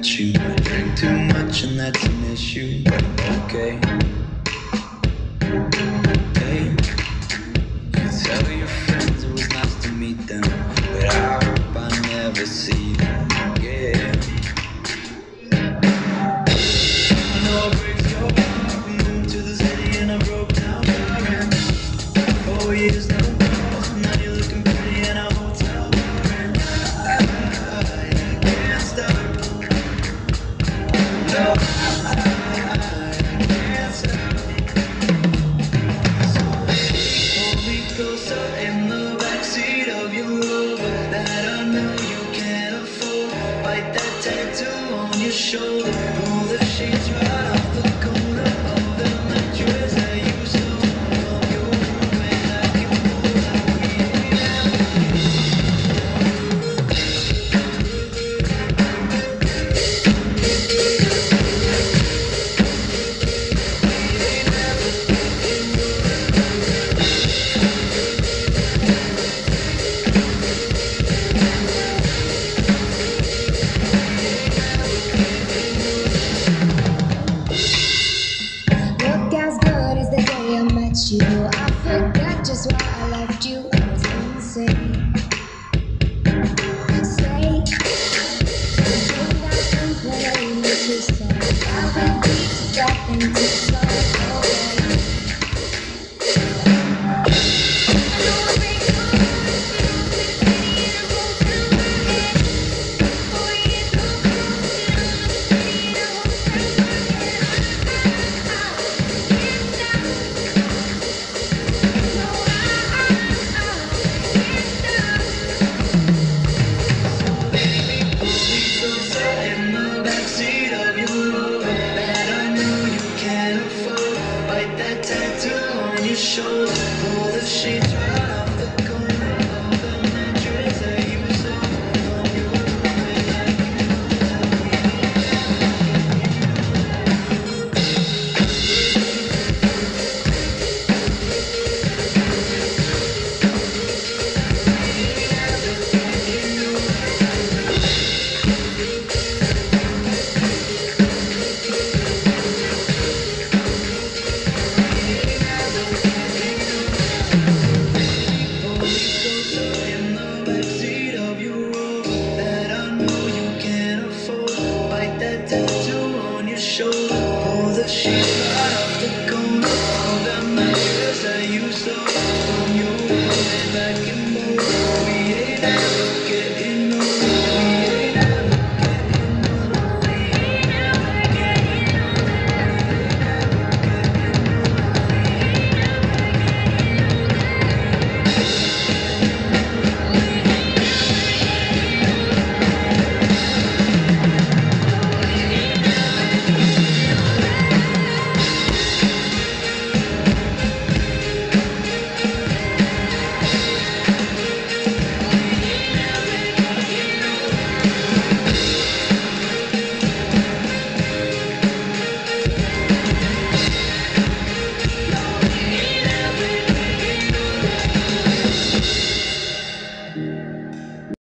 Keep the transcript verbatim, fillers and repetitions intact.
met you. Drink too much and that's an issue. Okay. Hey, you tell your friends it was nice to meet them, but I hope I never see them again. I know it breaks your heart. We moved to the city and I broke down crying. Four years no calls, now you're looking pretty in a hotel bar, and I, I, I can't stop. No, I, I can't stop. So baby, hold me closer in the backseat of your Rover that I know you can't afford. Bite that tattoo on your shoulder, pull the sheets right off the corner of the mattress that you stole from your roommate. I can pull that we ain't Look as good as the day I met you. I forgot just why I left you. I was insane. Say, something I can play into songs. I've been deep back into songs. Shoulder, pull the sheets right off the corner of the mattress that you stole from your roommate. I can pull that tattoo on your shoulder, pull the sheets right off